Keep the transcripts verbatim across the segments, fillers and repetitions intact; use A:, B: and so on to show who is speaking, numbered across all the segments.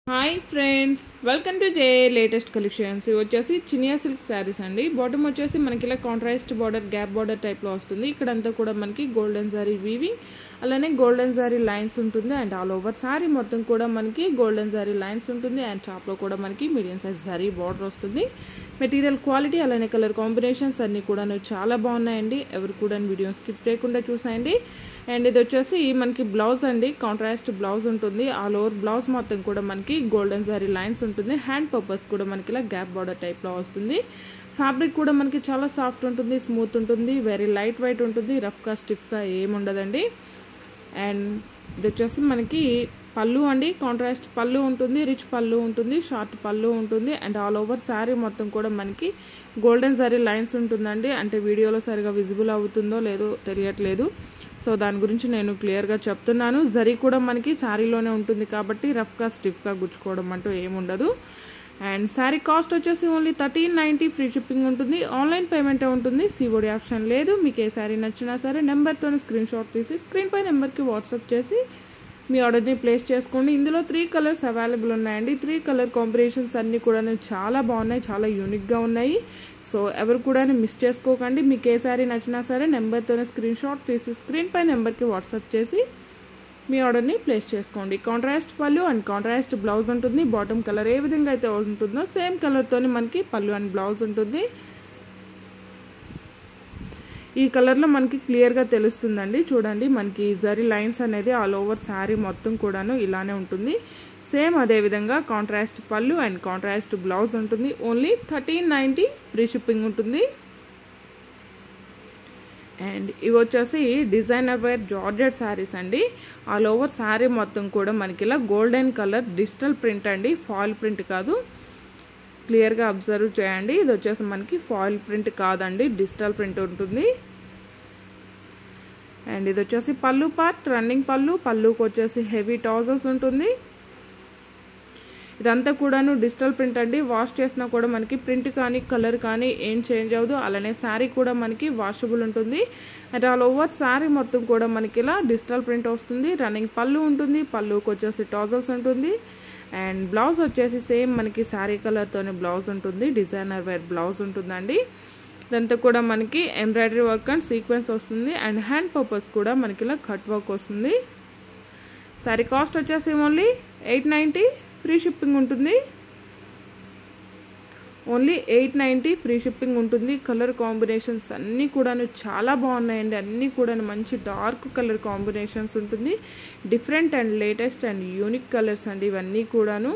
A: Hi friends, welcome to J latest collections. ఇవి వచ్చేసి Chiniya silk saris అండి. బాటమ్ వచ్చేసి మనకి ఇలా కాంట్రాస్ట్ బార్డర్, గ్యాప్ బార్డర్ టైప్లో వస్తుంది. ఇక్కడంతా కూడా మనకి గోల్డెన్ శారీ వీవింగ్, అలానే గోల్డెన్ శారీ లైన్స్ ఉంటుంది. అండ్ ఆల్ ఓవర్ శారీ మొత్తం కూడా మనకి గోల్డెన్ శారీ లైన్స్ ఉంటుంది. అండ్ టాప్లో కూడా మనకి మీడియం సైజ్ శారీ బార్డర్ వస్తుంది. మెటీరియల్ క్వాలిటీ అలానే కలర్ కాంబినేషన్స్ అన్నీ కూడా చాలా బాగున్నాయండి. ఎవరు కూడా వీడియో స్కిప్ చేయకుండా చూసాయండి. అండ్ ఇది వచ్చేసి మనకి బ్లౌజ్ అండి, కాంట్రాస్ట్ బ్లౌజ్ ఉంటుంది. ఆల్ ఓవర్ బ్లౌజ్ మొత్తం కూడా మనకి గోల్డెన్ సారీ లైన్స్ ఉంటుంది. హ్యాండ్ పర్పస్ కూడా మనకి ఇలా గ్యాప్ బార్డర్ టైప్లో వస్తుంది. ఫ్యాబ్రిక్ కూడా మనకి చాలా సాఫ్ట్ ఉంటుంది, స్మూత్ ఉంటుంది, వెరీ లైట్ వెయిట్ ఉంటుంది. రఫ్గా స్టిఫ్గా ఏముండదండి. అండ్ ఇది వచ్చేసి మనకి పళ్ళు అండి, కాంట్రాస్ట్ పళ్ళు ఉంటుంది, రిచ్ పళ్ళు ఉంటుంది, షార్ట్ పళ్ళు ఉంటుంది. అండ్ ఆల్ ఓవర్ శారీ మొత్తం కూడా మనకి గోల్డెన్ శారీ లైన్స్ ఉంటుందండి. అంటే వీడియోలో సరిగా విజిబుల్ అవుతుందో లేదో తెలియట్లేదు, సో దాని గురించి నేను క్లియర్గా చెప్తున్నాను. జరీ కూడా మనకి శారీలోనే ఉంటుంది కాబట్టి రఫ్గా స్టిఫ్గా గుచ్చుకోవడం అంటూ ఏముండదు. అండ్ శారీ కాస్ట్ వచ్చేసి only thirteen ninety, free shipping ఉంటుంది. ఆన్లైన్ పేమెంటే ఉంటుంది, సిఓడి ఆప్షన్ లేదు. మీకు ఏ శారీ నచ్చినా సరే నెంబర్తో స్క్రీన్ షాట్ తీసి స్క్రీన్ పై నెంబర్కి వాట్సాప్ చేసి మీ ఆర్డర్ని ప్లేస్ చేసుకోండి. ఇందులో త్రీ కలర్స్ అవైలబుల్ ఉన్నాయండి. త్రీ కలర్ కాంబినేషన్స్ అన్నీ కూడా చాలా బాగున్నాయి, చాలా యూనిక్గా ఉన్నాయి. సో ఎవరు కూడా మిస్ చేసుకోకండి. మీకు ఏ శారీ నచ్చినా సరే నెంబర్తోనే స్క్రీన్ షాట్ తీసి స్క్రీన్ పై నెంబర్కి వాట్సాప్ చేసి మీ ఆర్డర్ని ప్లేస్ చేసుకోండి. Contrast pallu and contrast blouse ఉంటుంది. బాటమ్ కలర్ ఏ విధంగా అయితే ఉంటుందో సేమ్ కలర్తోనే మనకి పళ్ళు అండ్ బ్లౌజ్ ఉంటుంది. ఈ కలర్లో మనకి క్లియర్గా తెలుస్తుందండి. చూడండి, మనకి జరీ లైన్స్ అనేది ఆల్ ఓవర్ శారీ మొత్తం కూడాను ఇలానే ఉంటుంది. సేమ్ అదేవిధంగా contrast pallu and contrast blouse ఉంటుంది. Only thirteen ninety, free shipping ఉంటుంది. అండ్ ఇవి వచ్చేసి డిజైనర్ వేర్ జార్జెట్ శారీస్ అండి. ఆల్ ఓవర్ శారీ మొత్తం కూడా మనకి ఇలా గోల్డెన్ కలర్ డిజిటల్ ప్రింట్ అండి, ఫాయిల్ ప్రింట్ కాదు. క్లియర్గా అబ్జర్వ్ చేయండి. ఇది వచ్చేసి మనకి ఫాయిల్ ప్రింట్ కాదండి, డిజిటల్ ప్రింట్ ఉంటుంది. అండ్ ఇది వచ్చేసి పళ్ళు పార్ట్, రన్నింగ్ పళ్ళు. పళ్ళుకి వచ్చేసి హెవీ టాజల్స్ ఉంటుంది. ఇదంతా కూడాను డిజిటల్ ప్రింట్ అండి. వాష్ చేసినా కూడా మనకి ప్రింట్ కానీ కలర్ కానీ ఏం చేంజ్ అవ్వదు. అలానే శారీ కూడా మనకి వాషబుల్ ఉంటుంది. అండ్ ఆల్ ఓవర్ శారీ మొత్తం కూడా మనకి ఇలా డిజిటల్ ప్రింట్ వస్తుంది. రన్నింగ్ పళ్ళు ఉంటుంది. పళ్ళుకి వచ్చేసి టాజల్స్ ఉంటుంది. అండ్ బ్లౌజ్ వచ్చేసి సేమ్ మనకి శారీ కలర్తోనే బ్లౌజ్ ఉంటుంది. డిజైనర్ వేర్ బ్లౌజ్ ఉంటుందండి. ఇదంతా కూడా మనకి ఎంబ్రాయిడరీ వర్క్ అండ్ సీక్వెన్స్ వస్తుంది. అండ్ హ్యాండ్ పర్పస్ కూడా మనకి ఇలా కట్ వర్క్ వస్తుంది. శారీ కాస్ట్ వచ్చేసి only eight ninety, free shipping ఉంటుంది. Only eight ninety, free shipping ఉంటుంది. కలర్ కాంబినేషన్స్ అన్నీ కూడాను చాలా బాగున్నాయండి. అన్నీ కూడా మంచి డార్క్ కలర్ కాంబినేషన్స్ ఉంటుంది. Different and latest and unique colours అండి ఇవన్నీ కూడాను.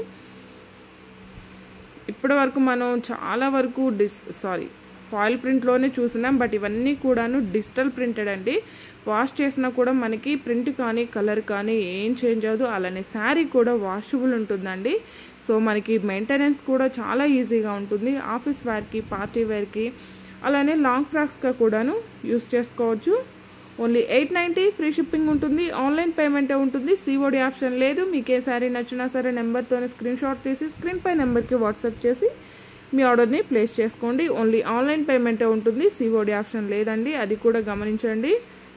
A: ఇప్పటి వరకు మనం చాలా వరకు డిస్ సారీ ఫాయిల్ ప్రింట్లోనే చూసినాం, బట్ ఇవన్నీ కూడాను డిజిటల్ ప్రింటెడ్ అండి. వాష్ చేసినా కూడా మనకి ప్రింట్ కానీ కలర్ కానీ ఏం చేంజ్ అవ్వదు. అలానే శారీ కూడా వాషబుల్ ఉంటుందండి. సో మనకి మెయింటెనెన్స్ కూడా చాలా ఈజీగా ఉంటుంది. ఆఫీస్ వేర్కి, పార్టీ వేర్కి, అలానే లాంగ్ ఫ్రాక్స్గా కూడాను యూస్ చేసుకోవచ్చు. Only eight ninety, free shipping ఉంటుంది. ఆన్లైన్ పేమెంటే ఉంటుంది, సిఓడి ఆప్షన్ లేదు. మీకు ఏ శారీ నచ్చినా సరే నెంబర్తోనే స్క్రీన్ షాట్ తీసి స్క్రీన్ పై నెంబర్కి వాట్సాప్ చేసి మీ ఆర్డర్ని ప్లేస్ చేసుకోండి. ఓన్లీ ఆన్లైన్ పేమెంటే ఉంటుంది, సిఓడి ఆప్షన్ లేదండి, అది కూడా గమనించండి.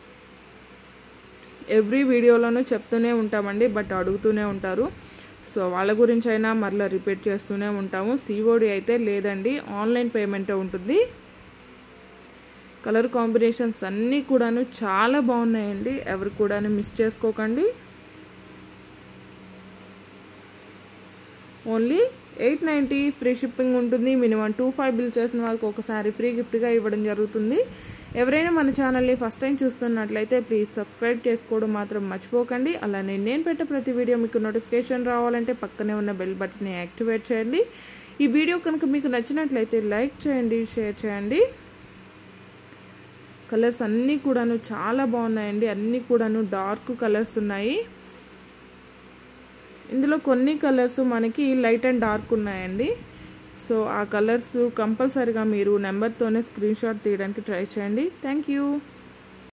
A: ఎవ్రీ వీడియోలోనూ చెప్తూనే ఉంటామండి, బట్ అడుగుతూనే ఉంటారు. సో వాళ్ళ గురించి అయినా మరలా రిపీట్ చేస్తూనే ఉంటాము. సిఓడి అయితే లేదండి, ఆన్లైన్ పేమెంటే ఉంటుంది. కలర్ కాంబినేషన్స్ అన్నీ కూడాను చాలా బాగున్నాయండి. ఎవరు కూడా మిస్ చేసుకోకండి. Only eight ninety, free shipping ఉంటుంది. మినిమం టూ ఫైవ్ బిల్ చేసిన వారికి ఒకసారి ఫ్రీ గిఫ్ట్గా ఇవ్వడం జరుగుతుంది. ఎవరైనా మన ఛానల్ని ఫస్ట్ టైం చూస్తున్నట్లయితే ప్లీజ్ సబ్స్క్రైబ్ చేసుకోవడం మాత్రం మర్చిపోకండి. అలానే నేను పెట్టే ప్రతి వీడియో మీకు నోటిఫికేషన్ రావాలంటే పక్కనే ఉన్న బెల్ బటన్ని యాక్టివేట్ చేయండి. ఈ వీడియో కనుక మీకు నచ్చినట్లయితే లైక్ చేయండి, షేర్ చేయండి. కలర్స్ అన్నీ కూడాను చాలా బాగున్నాయండి. అన్నీ కూడాను డార్క్ కలర్స్ ఉన్నాయి. ఇందులో కొన్ని కలర్స్ మనకి లైట్ అండ్ డార్క్ ఉన్నాయండి. సో ఆ కలర్స్ కంపల్సరీగా మీరు నెంబర్తోనే స్క్రీన్ షాట్ తీయడానికి ట్రై చేయండి. Thank you.